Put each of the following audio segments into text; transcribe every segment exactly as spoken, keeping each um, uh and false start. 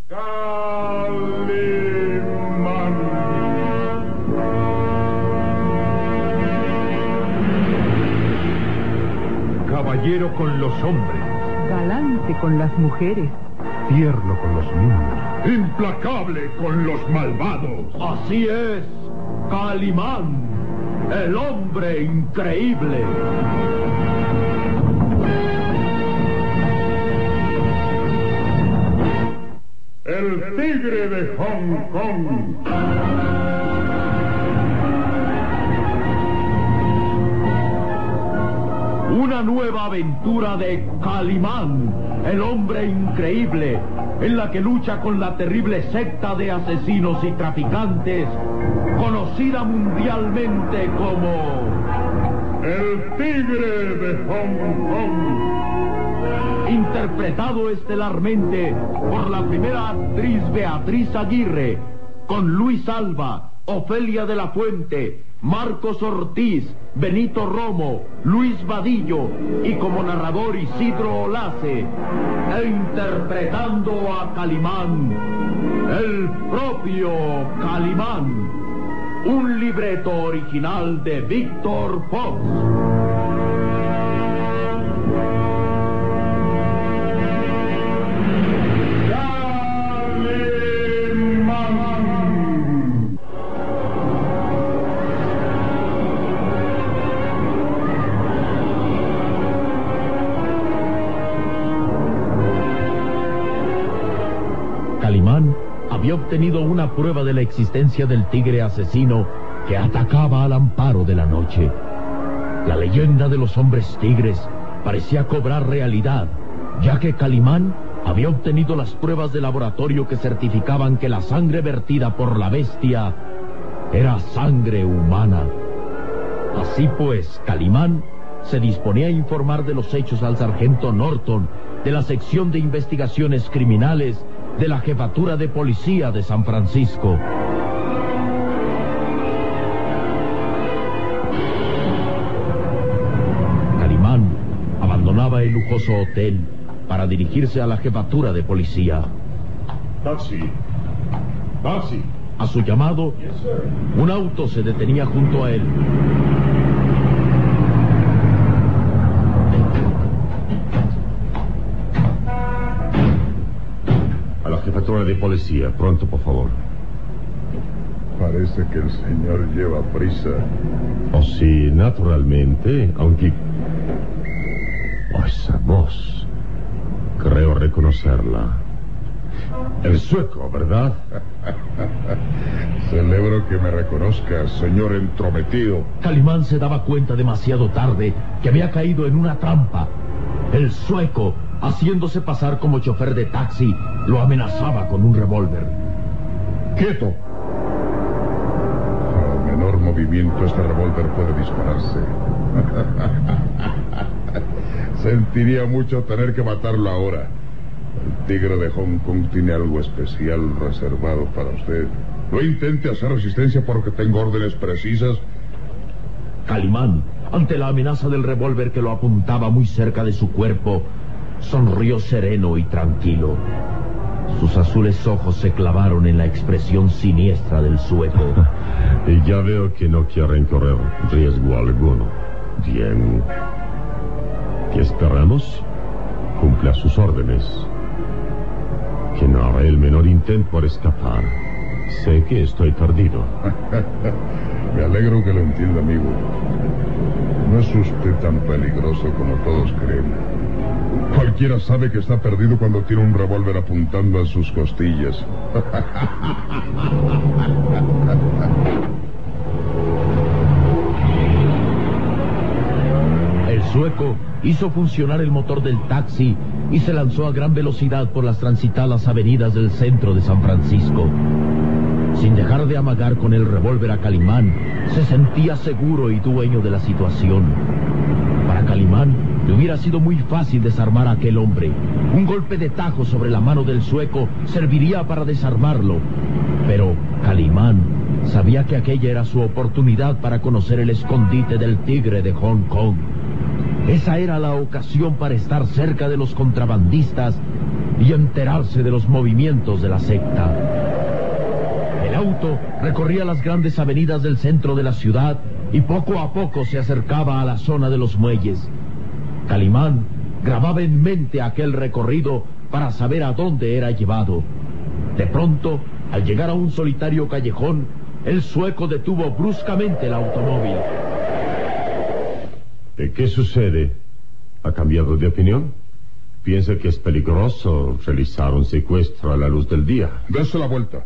Calimán. Caballero con los hombres, galante con las mujeres, tierno con los niños, Implacable con los malvados. Así es, Calimán, el hombre increíble. El tigre de Hong Kong. Una nueva aventura de Calimán, el hombre increíble, en la que lucha con la terrible secta de asesinos y traficantes, conocida mundialmente como... El tigre de Hong Kong. Interpretado estelarmente por la primera actriz Beatriz Aguirre, con Luis Alba, Ofelia de la Fuente, Marcos Ortiz, Benito Romo, Luis Vadillo y como narrador Isidro Olace, e interpretando a Calimán, el propio Calimán, un libreto original de Víctor Fox. Calimán había obtenido una prueba de la existencia del tigre asesino que atacaba al amparo de la noche. La leyenda de los hombres tigres parecía cobrar realidad, ya que Calimán había obtenido las pruebas de laboratorio que certificaban que la sangre vertida por la bestia era sangre humana. Así pues, Calimán se disponía a informar de los hechos al sargento Norton, de la sección de investigaciones criminales de la Jefatura de Policía de San Francisco. Calimán abandonaba el lujoso hotel para dirigirse a la Jefatura de Policía. Taxi. Taxi. A su llamado, un auto se detenía junto a él. a la jefatura de policía, pronto, por favor. Parece que el señor lleva prisa. Oh, sí, naturalmente, aunque... Oh, esa voz. Creo reconocerla. El sueco, ¿verdad? Celebro que me reconozca, señor entrometido. Calimán se daba cuenta demasiado tarde que había caído en una trampa. El sueco, haciéndose pasar como chofer de taxi, lo amenazaba con un revólver. ¡Quieto! Al menor movimiento, este revólver puede dispararse. Sentiría mucho tener que matarlo ahora. El tigre de Hong Kong tiene algo especial reservado para usted. No intente hacer resistencia porque tengo órdenes precisas. Calimán, ante la amenaza del revólver que lo apuntaba muy cerca de su cuerpo, sonrió sereno y tranquilo. Sus azules ojos se clavaron en la expresión siniestra del sueco. Y ya veo que no quieren correr riesgo alguno. Bien. ¿Qué esperamos? Cumpla sus órdenes. Que no haré el menor intento por escapar. Sé que estoy perdido. Me alegro que lo entienda, amigo. No es usted tan peligroso como todos creen. Cualquiera sabe que está perdido cuando tiene un revólver apuntando a sus costillas. El sueco hizo funcionar el motor del taxi y se lanzó a gran velocidad por las transitadas avenidas del centro de San Francisco. Sin dejar de amagar con el revólver a Calimán, se sentía seguro y dueño de la situación. Para Calimán le hubiera sido muy fácil desarmar a aquel hombre. Un golpe de tajo sobre la mano del sueco serviría para desarmarlo. Pero Calimán sabía que aquella era su oportunidad para conocer el escondite del tigre de Hong Kong. Esa era la ocasión para estar cerca de los contrabandistas y enterarse de los movimientos de la secta. El auto recorría las grandes avenidas del centro de la ciudad y poco a poco se acercaba a la zona de los muelles. Calimán grababa en mente aquel recorrido para saber a dónde era llevado. De pronto, al llegar a un solitario callejón, el sueco detuvo bruscamente el automóvil. ¿Qué sucede? ¿Ha cambiado de opinión? ¿Piensa que es peligroso realizar un secuestro a la luz del día? Dese la vuelta.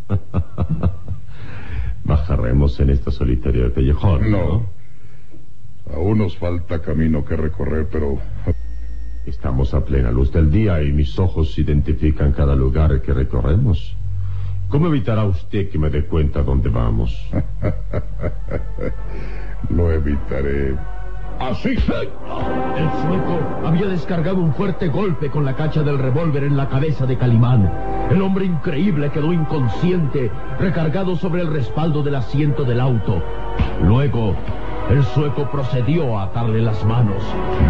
Bajaremos en esta solitaria callejón, ¿no? No. Aún nos falta camino que recorrer, pero... Estamos a plena luz del día y mis ojos identifican cada lugar que recorremos. ¿Cómo evitará usted que me dé cuenta dónde vamos? Lo evitaré. ¡Así! El sueco había descargado un fuerte golpe con la cacha del revólver en la cabeza de Calimán. El hombre increíble quedó inconsciente, recargado sobre el respaldo del asiento del auto. Luego, el sueco procedió a atarle las manos.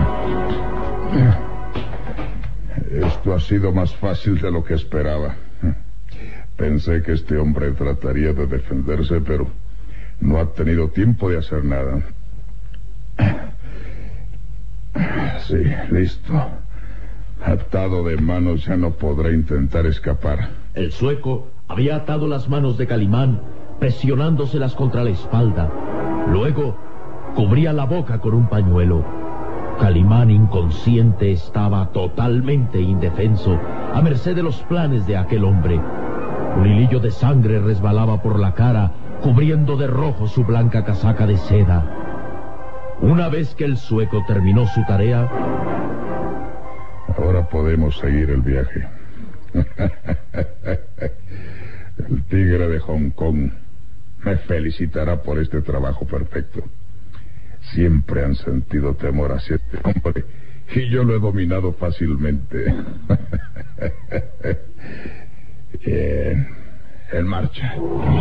Esto ha sido más fácil de lo que esperaba. Pensé que este hombre trataría de defenderse, pero no ha tenido tiempo de hacer nada. Sí, listo. Atado de manos, ya no podrá intentar escapar. El sueco había atado las manos de Calimán, presionándoselas contra la espalda. Luego, cubría la boca con un pañuelo. Calimán, inconsciente, estaba totalmente indefenso, a merced de los planes de aquel hombre. Un hilillo de sangre resbalaba por la cara, cubriendo de rojo su blanca casaca de seda. Una vez que el sueco terminó su tarea... Ahora podemos seguir el viaje. El tigre de Hong Kong me felicitará por este trabajo perfecto. Siempre han sentido temor hacia este hombre y yo lo he dominado fácilmente. Bien, en marcha.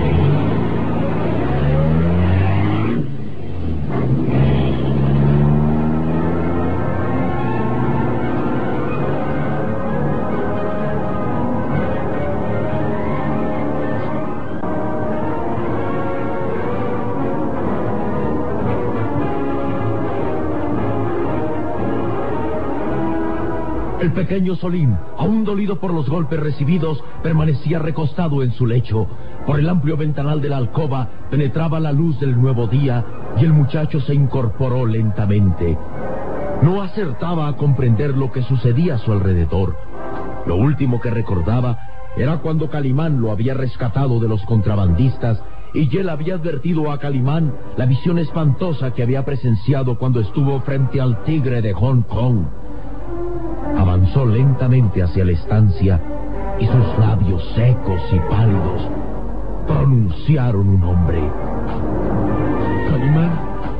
El pequeño Solín, aún dolido por los golpes recibidos, permanecía recostado en su lecho. Por el amplio ventanal de la alcoba penetraba la luz del nuevo día y el muchacho se incorporó lentamente. No acertaba a comprender lo que sucedía a su alrededor. Lo último que recordaba era cuando Calimán lo había rescatado de los contrabandistas y él había advertido a Calimán la visión espantosa que había presenciado cuando estuvo frente al tigre de Hong Kong. Avanzó lentamente hacia la estancia y sus labios secos y pálidos pronunciaron un nombre. Calimán,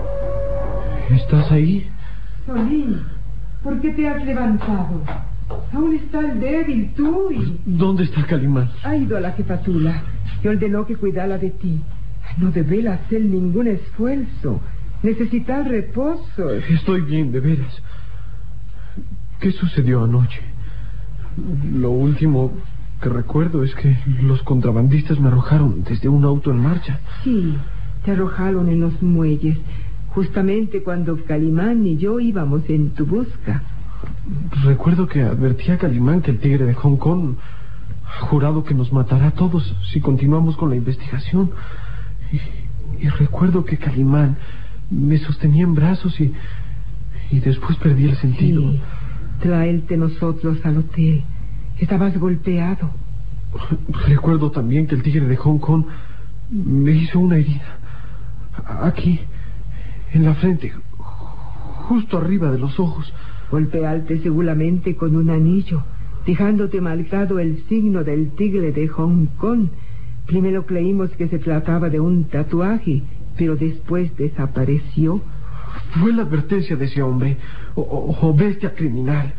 ¿estás ahí? Solín, ¿por qué te has levantado? Aún estás débil tú y... ¿Dónde está Calimán? Ha ido a la jefatura y ordenó que cuidara de ti. No debe hacer ningún esfuerzo. Necesitas reposo. Estoy bien, de veras. ¿Qué sucedió anoche? Lo último que recuerdo es que los contrabandistas me arrojaron desde un auto en marcha. Sí, te arrojaron en los muelles, justamente cuando Calimán y yo íbamos en tu busca. Recuerdo que advertí a Calimán que el tigre de Hong Kong ha jurado que nos matará a todos si continuamos con la investigación. Y, y recuerdo que Calimán me sostenía en brazos y, y después perdí el sentido. Sí. Tráete nosotros al hotel. Estabas golpeado. Recuerdo también que el tigre de Hong Kong me hizo una herida. Aquí, en la frente, justo arriba de los ojos. Golpeaste seguramente con un anillo, dejándote marcado el signo del tigre de Hong Kong. Primero creímos que se trataba de un tatuaje, pero después desapareció. Fue la advertencia de ese hombre, o, o, o bestia criminal.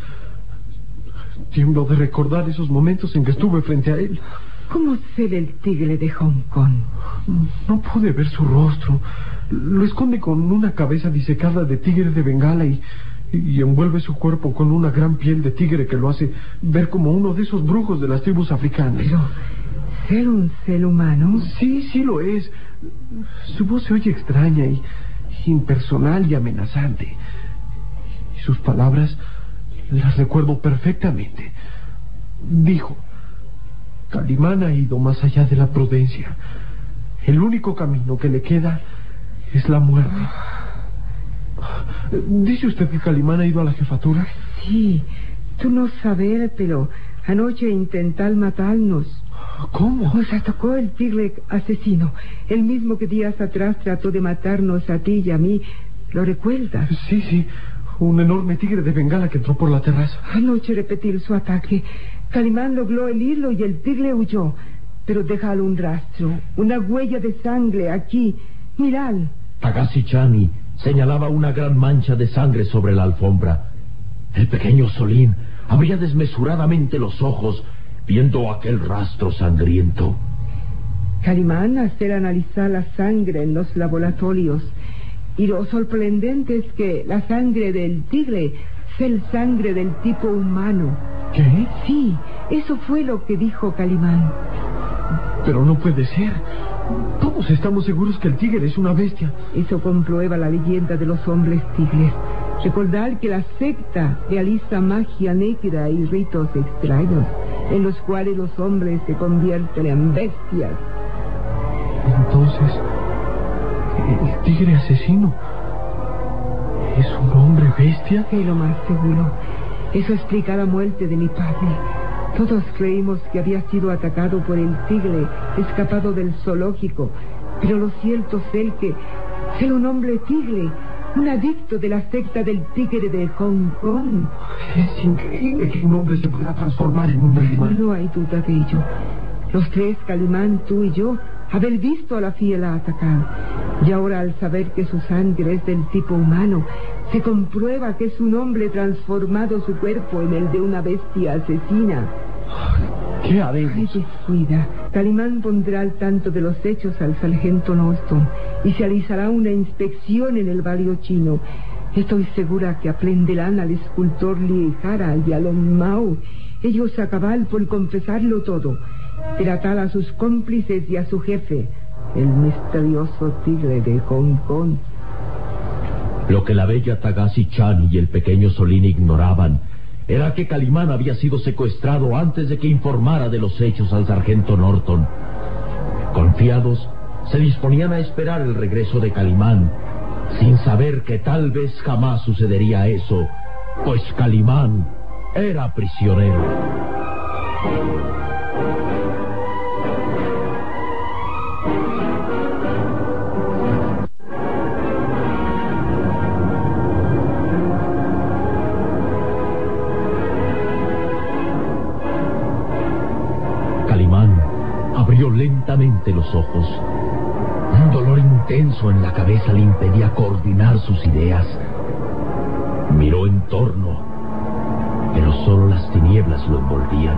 Tiemblo de recordar esos momentos en que estuve frente a él. ¿Cómo ser el tigre de Hong Kong? No pude ver su rostro. Lo esconde con una cabeza disecada de tigre de Bengala y, y envuelve su cuerpo con una gran piel de tigre que lo hace ver como uno de esos brujos de las tribus africanas. Pero, ¿ser un ser humano? Sí, sí lo es. Su voz se oye extraña y impersonal y amenazante. Y sus palabras las recuerdo perfectamente. Dijo: Calimán ha ido más allá de la prudencia. El único camino que le queda es la muerte. ¿Dice usted que Calimán ha ido a la jefatura? Sí, tú no sabes, pero anoche intentó matarnos. ¿Cómo? Nos atacó el tigre asesino, el mismo que días atrás trató de matarnos a ti y a mí. ¿Lo recuerdas? Sí, sí, un enorme tigre de Bengala que entró por la terraza. Anoche repetir su ataque. Calimán logró el hilo y el tigre huyó. Pero déjalo un rastro, una huella de sangre aquí. Mirad. Tagashi Chani señalaba una gran mancha de sangre sobre la alfombra. El pequeño Solín abría desmesuradamente los ojos viendo aquel rastro sangriento. Calimán hacer analizar la sangre en los laboratorios. Y lo sorprendente es que la sangre del tigre es el sangre del tipo humano. ¿Qué? Sí, eso fue lo que dijo Calimán. Pero no puede ser. Todos estamos seguros que el tigre es una bestia. Eso comprueba la leyenda de los hombres tigres. Recordar que la secta realiza magia negra y ritos extraños, en los cuales los hombres se convierten en bestias. Entonces, el tigre asesino es un hombre bestia. Es lo más seguro. Eso explica la muerte de mi padre. Todos creímos que había sido atacado por el tigre escapado del zoológico, pero lo cierto es el que es un hombre tigre, un adicto de la secta del tigre de Hong Kong. Es increíble que un hombre se pueda transformar en un animal. No hay duda de ello. Los tres, Calimán, tú y yo, haber visto a la fiera atacar. Y ahora, al saber que su sangre es del tipo humano, se comprueba que es un hombre transformado su cuerpo en el de una bestia asesina. ¿Qué haremos? Ay, descuida. Calimán pondrá al tanto de los hechos al sargento Norton y se realizará una inspección en el barrio chino. Estoy segura que aprenderán al escultor Liehara y a Long Mao. Ellos acabarán por confesarlo todo. Tratar a sus cómplices y a su jefe, el misterioso tigre de Hong Kong. Lo que la bella Tagashi Chan y el pequeño Solín ignoraban era que Calimán había sido secuestrado antes de que informara de los hechos al sargento Norton. Confiados, se disponían a esperar el regreso de Calimán, sin saber que tal vez jamás sucedería eso, pues Calimán era prisionero. Calimán abrió lentamente los ojos. Un dolor intenso en la cabeza le impedía coordinar sus ideas. Miró en torno, pero solo las tinieblas lo envolvían.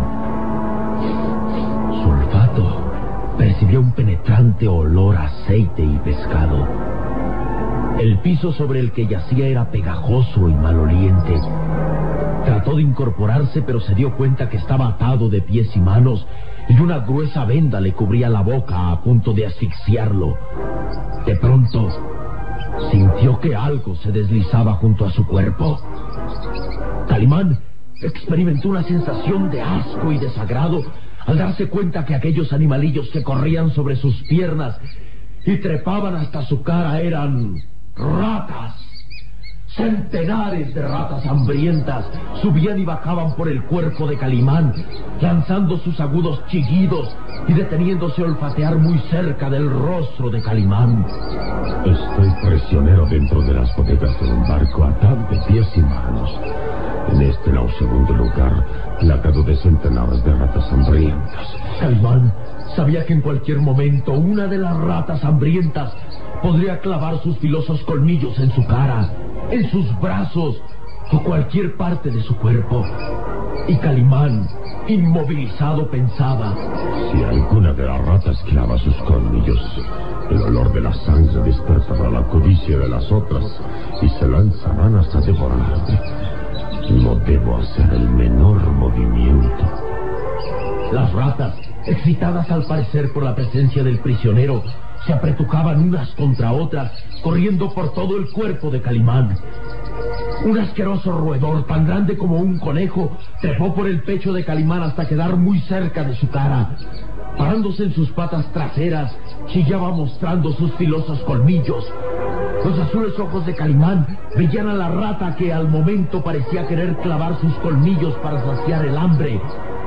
Su olfato percibió un penetrante olor a aceite y pescado. El piso sobre el que yacía era pegajoso y maloliente. Trató de incorporarse, pero se dio cuenta que estaba atado de pies y manos y una gruesa venda le cubría la boca a punto de asfixiarlo. De pronto, sintió que algo se deslizaba junto a su cuerpo. Calimán experimentó una sensación de asco y desagrado al darse cuenta que aquellos animalillos que corrían sobre sus piernas y trepaban hasta su cara eran ratas. Centenares de ratas hambrientas subían y bajaban por el cuerpo de Calimán, lanzando sus agudos chillidos y deteniéndose a olfatear muy cerca del rostro de Calimán. Estoy prisionero dentro de las bodegas de un barco, atado de pies y manos. En este nauseabundo lugar, plagado de centenares de ratas hambrientas. Calimán sabía que en cualquier momento una de las ratas hambrientas podría clavar sus filosos colmillos en su cara, en sus brazos o cualquier parte de su cuerpo. Y Calimán Inmovilizado pensaba: si alguna de las ratas clava sus colmillos, el olor de la sangre despertará la codicia de las otras y se lanzarán hasta devorarme. No debo hacer el menor movimiento. Las ratas, excitadas al parecer por la presencia del prisionero, se apretujaban unas contra otras, corriendo por todo el cuerpo de Calimán. Un asqueroso roedor, tan grande como un conejo, trepó por el pecho de Calimán hasta quedar muy cerca de su cara. Parándose en sus patas traseras, chillaba mostrando sus filosos colmillos. Los azules ojos de Calimán veían a la rata que al momento parecía querer clavar sus colmillos para saciar el hambre.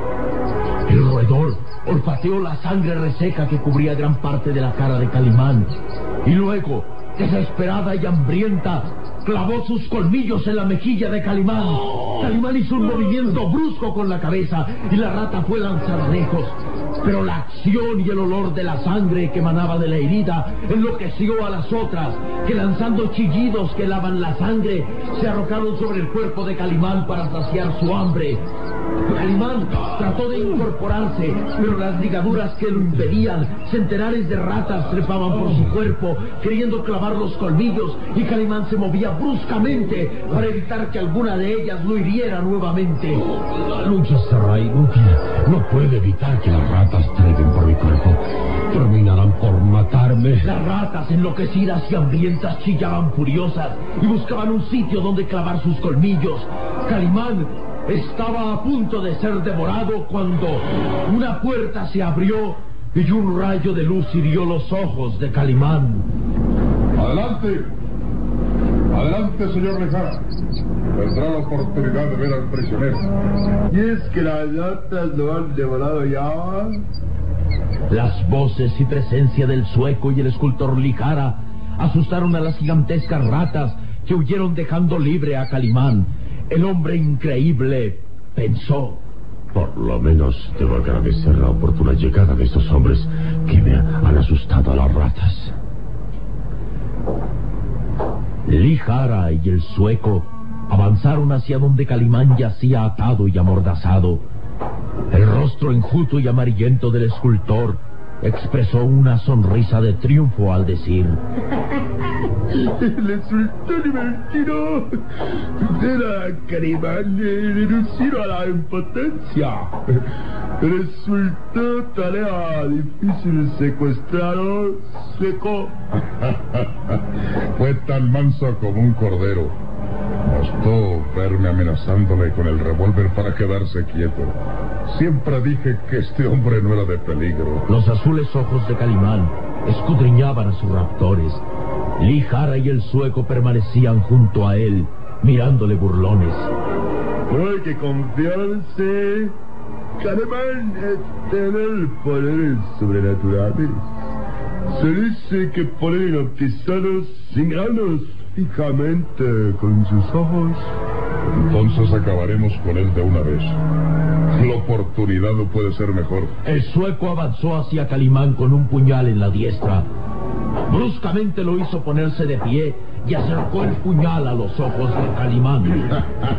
El roedor olfateó la sangre reseca que cubría gran parte de la cara de Calimán, y luego, desesperada y hambrienta, clavó sus colmillos en la mejilla de Calimán. Calimán hizo un movimiento brusco con la cabeza y la rata fue lanzada lejos. Pero la acción y el olor de la sangre que emanaba de la herida enloqueció a las otras, que lanzando chillidos que lavan la sangre, se arrojaron sobre el cuerpo de Calimán para saciar su hambre. Calimán trató de incorporarse, pero las ligaduras que lo impedían, centenares de ratas trepaban por su cuerpo, queriendo clavar los colmillos, y Calimán se movía bruscamente para evitar que alguna de ellas lo hiriera nuevamente. La lucha será inútil. No puedo evitar que las ratas trepen por mi cuerpo. Terminarán por matarme. Las ratas, enloquecidas y hambrientas, chillaban furiosas y buscaban un sitio donde clavar sus colmillos. Calimán estaba a punto de ser devorado cuando una puerta se abrió y un rayo de luz hirió los ojos de Calimán. ¡Adelante! ¡Adelante, señor Lejara! Tendrá la oportunidad de ver al prisionero. ¿Y es que las ratas lo han devorado ya? Las voces y presencia del sueco y el escultor Lijara asustaron a las gigantescas ratas que huyeron dejando libre a Calimán. El hombre increíble pensó: por lo menos debo agradecer la oportuna llegada de estos hombres que me han asustado a las ratas. Lijara y el sueco avanzaron hacia donde Calimán yacía atado y amordazado. El rostro enjuto y amarillento del escultor expresó una sonrisa de triunfo al decir: Le resultó divertido ver a Calimán reducido a la impotencia. Resultó tarea difícil secuestrarlo, sueco. Fue tan manso como un cordero. Bastó verme amenazándole con el revólver para quedarse quieto. Siempre dije que este hombre no era de peligro. Los azules ojos de Calimán escudriñaban a sus raptores. Lijara y el sueco permanecían junto a él, mirándole burlones. No hay que confiarse. Calimán tiene poderes sobrenaturales. Se dice que puede hipnotizarlos sin granos fijamente con sus ojos. Entonces acabaremos con él de una vez. La oportunidad no puede ser mejor. El sueco avanzó hacia Calimán con un puñal en la diestra. Bruscamente lo hizo ponerse de pie y acercó el puñal a los ojos de Calimán.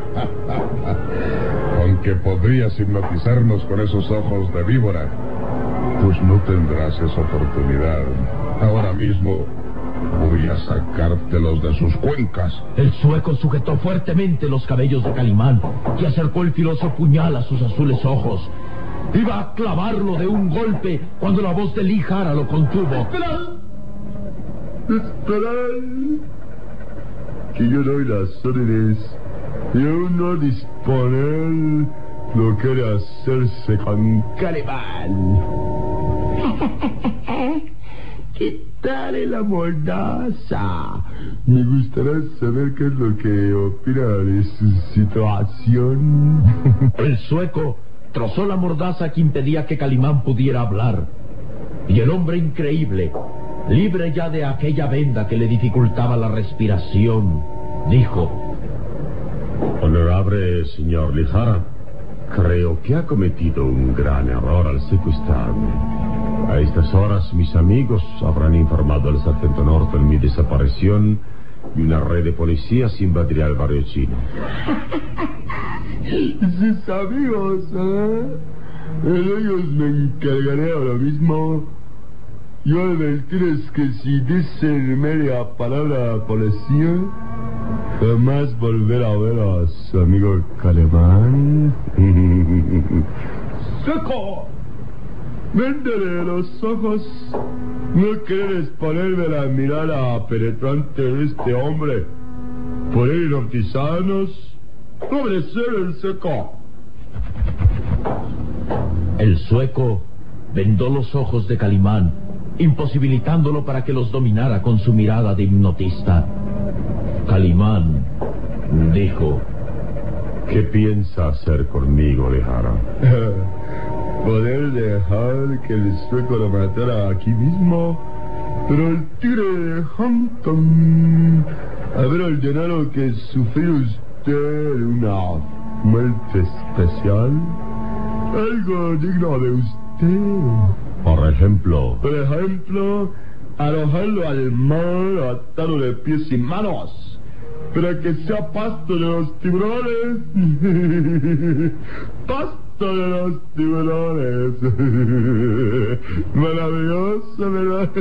Aunque podrías hipnotizarnos con esos ojos de víbora, pues no tendrás esa oportunidad. Ahora mismo voy a sacártelos de sus cuencas. El sueco sujetó fuertemente los cabellos de Calimán y acercó el filoso puñal a sus azules ojos. Iba a clavarlo de un golpe cuando la voz de Lijara lo contuvo. ¡Esperad! ¡Esperad! Que yo doy las órdenes y uno disponer lo que quiere hacerse con Calimán. Quitarle la mordaza. Me gustaría saber qué es lo que opina de su situación. El sueco trozó la mordaza que impedía que Calimán pudiera hablar. Y el hombre increíble, libre ya de aquella venda que le dificultaba la respiración, dijo: Honorable señor Lijara, creo que ha cometido un gran error al secuestrarme. A estas horas mis amigos habrán informado al sargento Norton mi desaparición y una red de policías invadiría el barrio chino. Sus amigos, ¿eh? De ellos me encargaré ahora mismo. Yo advertirles que si dicen media palabra policía, jamás volver a ver a su amigo Calimán. ¡Seco! Véndele los ojos. No quieres ponerme la mirada penetrante de este hombre. Por ir hipnotizarnos. Obedecer el Seco. El sueco vendó los ojos de Calimán, imposibilitándolo para que los dominara con su mirada de hipnotista. Calimán dijo: ¿Qué piensa hacer conmigo, Lehara? Poder dejar que el sueco lo matara aquí mismo, pero el tigre de Hong Kong habrá ordenado que sufrió usted una muerte especial, algo digno de usted. Por ejemplo... Por ejemplo, arrojarlo al mar atado de pies y manos, para que sea pasto de los tiburones. Pasto de los tiburones. Maravilloso, ¿verdad?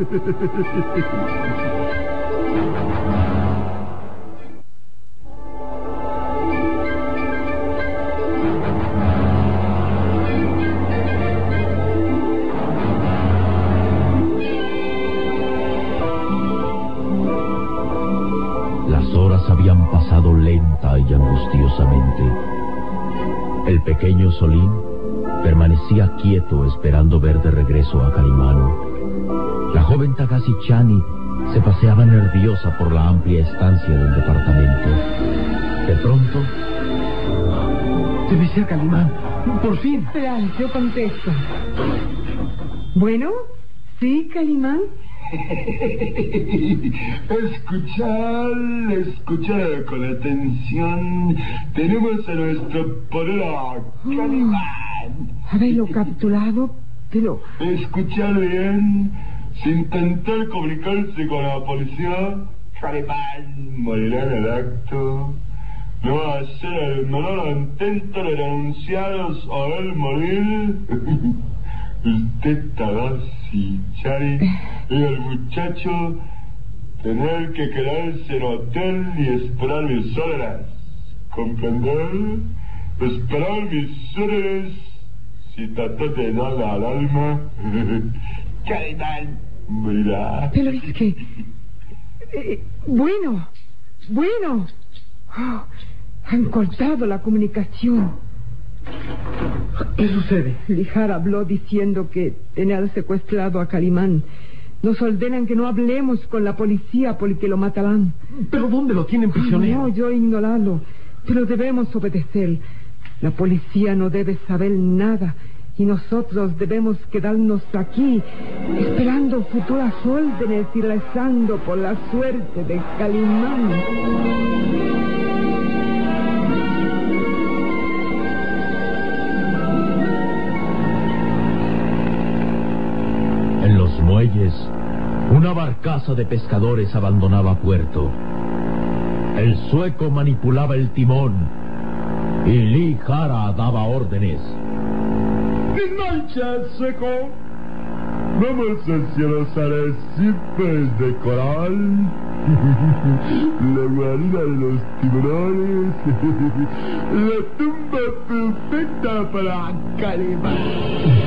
Habían pasado lenta y angustiosamente. El pequeño Solín permanecía quieto esperando ver de regreso a Calimán. La joven Tagasi Chani se paseaba nerviosa por la amplia estancia del departamento. De pronto... Debe ser Calimán. Por fin. Espera, yo contesto. Bueno, ¿sí, Calimán? Escuchar, escuchar con atención. Tenemos a nuestro porero Calimán. Haberlo capturado, pero... Escuchar bien. Si intentar comunicarse con la policía, Calimán morirá en el acto. No va a ser el menor intento de denunciaros o él morir. Usted, Tagasi Chani, y el muchacho tener que quedarse en hotel y esperar mis órdenes. ¿Comprender? Esperar mis órdenes si tratas de darle al alma. Calimán morirá. Pero es que... Eh, bueno, bueno. Oh, han cortado la comunicación. ¿Qué sucede? Lihar habló diciendo que tenían secuestrado a Calimán. Nos ordenan que no hablemos con la policía porque lo matarán. ¿Pero dónde lo tienen prisionero? No, yo ignorarlo, pero debemos obedecer. La policía no debe saber nada y nosotros debemos quedarnos aquí esperando futuras órdenes y rezando por la suerte de Calimán. En los muelles, una barcaza de pescadores abandonaba puerto. El sueco manipulaba el timón y Lihara daba órdenes. ¡En marcha, sueco! Vamos hacia los arrecifes de coral, la guarida de los tiburones, la tumba perfecta para Calimán.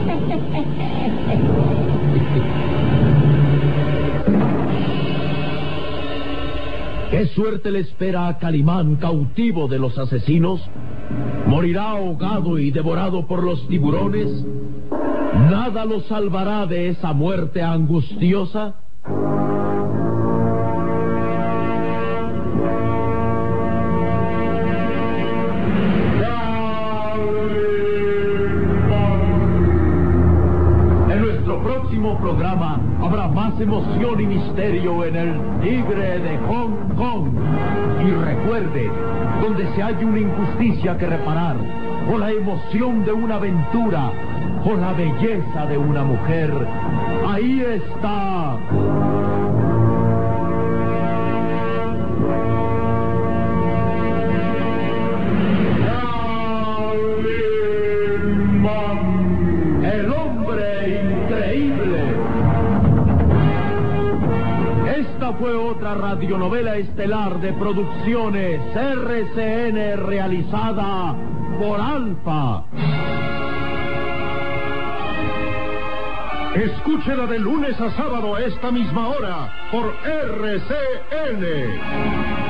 ¿Qué suerte le espera a Calimán, cautivo de los asesinos? ¿Morirá ahogado y devorado por los tiburones? ¿Nada lo salvará de esa muerte angustiosa? En nuestro próximo programa habrá más emoción y misterio en el Tigre de Hong Kong. Y recuerde, donde se halla una injusticia que reparar, o la emoción de una aventura, o la belleza de una mujer, ahí está. fue otra radionovela estelar de Producciones R C N realizada por Alfa. Escúchela de lunes a sábado a esta misma hora por R C N.